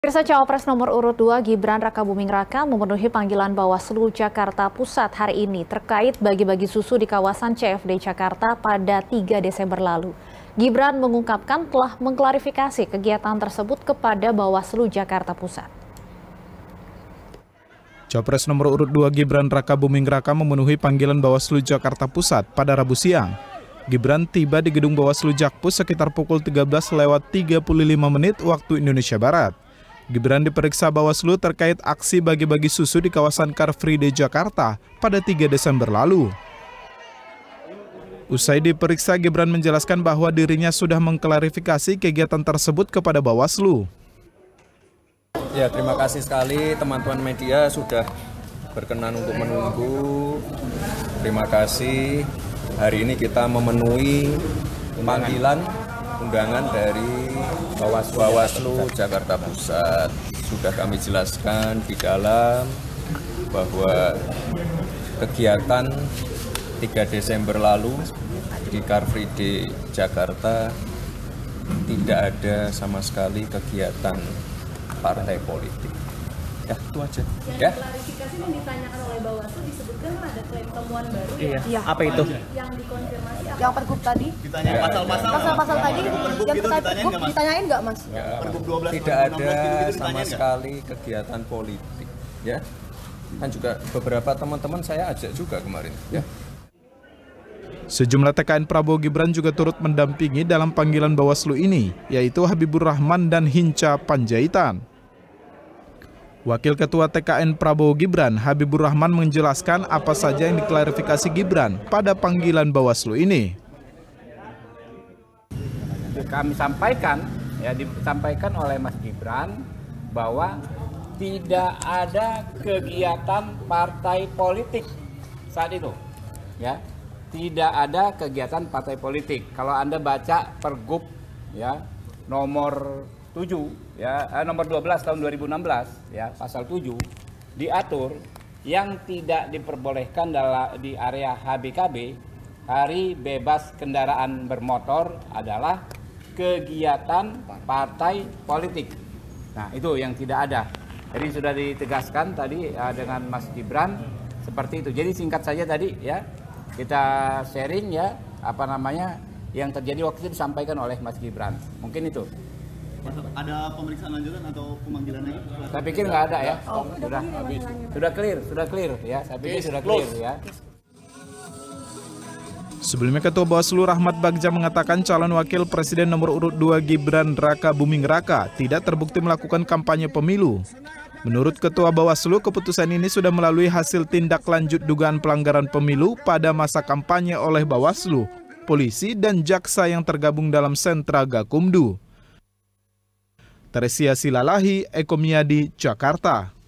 Pemirsa, Cawapres nomor urut 2 Gibran Rakabuming Raka memenuhi panggilan Bawaslu Jakarta Pusat hari ini terkait bagi-bagi susu di kawasan CFD Jakarta pada 3 Desember lalu. Gibran mengungkapkan telah mengklarifikasi kegiatan tersebut kepada Bawaslu Jakarta Pusat. Cawapres nomor urut 2 Gibran Rakabuming Raka memenuhi panggilan Bawaslu Jakarta Pusat pada Rabu siang. Gibran tiba di gedung Bawaslu Jakpus sekitar pukul 13:35 waktu Indonesia Barat. Gibran diperiksa Bawaslu terkait aksi bagi-bagi susu di kawasan Car Free Day Jakarta pada 3 Desember lalu. Usai diperiksa, Gibran menjelaskan bahwa dirinya sudah mengklarifikasi kegiatan tersebut kepada Bawaslu. Ya, terima kasih sekali teman-teman media sudah berkenan untuk menunggu. Terima kasih. Hari ini kita memenuhi panggilan undangan dari Bawaslu Jakarta Pusat. Sudah kami jelaskan di dalam bahwa kegiatan 3 Desember lalu di Car Free Day Jakarta tidak ada sama sekali kegiatan partai politik. Ya, itu aja. Ya. Klarifikasi yang ditanyakan oleh Bawaslu disebutkan ada klaim temuan baru ya. Apa itu? Yang dikonfirmasi apa? Yang Pergub tadi? Ditanya Pasal-pasal tadi yang terkait Pergub ditanyain nggak, Mas? Ya, tidak ada sama sekali kegiatan politik. Ya. Kan juga beberapa teman-teman saya ajak juga kemarin. Ya. Sejumlah TKN Prabowo Gibran juga turut mendampingi dalam panggilan Bawaslu ini, yaitu Habibur Rahman dan Hinca Panjaitan. Wakil Ketua TKN Prabowo Gibran, Habibur Rahman, menjelaskan apa saja yang diklarifikasi Gibran pada panggilan Bawaslu ini. Kami sampaikan, disampaikan oleh Mas Gibran bahwa tidak ada kegiatan partai politik saat itu, ya, tidak ada kegiatan partai politik. Kalau Anda baca Pergub, ya, nomor 12 tahun 2016, ya, pasal 7 diatur yang tidak diperbolehkan di area HBKB, hari bebas kendaraan bermotor, adalah kegiatan partai politik. Nah, itu yang tidak ada. Jadi sudah ditegaskan tadi dengan Mas Gibran seperti itu. Jadi singkat saja tadi, ya, kita sharing, ya, yang terjadi waktu itu disampaikan oleh Mas Gibran. Mungkin itu. Ada pemeriksaan lanjutan atau pemanggilan lagi? Saya pikir nggak ada, ya. Sudah clear, ya. Saya pikir sudah clear, ya. Sebelumnya Ketua Bawaslu Rahmat Bagja mengatakan calon wakil presiden nomor urut 2 Gibran Rakabuming Raka tidak terbukti melakukan kampanye pemilu. Menurut Ketua Bawaslu, keputusan ini sudah melalui hasil tindak lanjut dugaan pelanggaran pemilu pada masa kampanye oleh Bawaslu, polisi, dan jaksa yang tergabung dalam sentra Gakumdu. Teresia Silalahi, Eko Miyadi, Jakarta.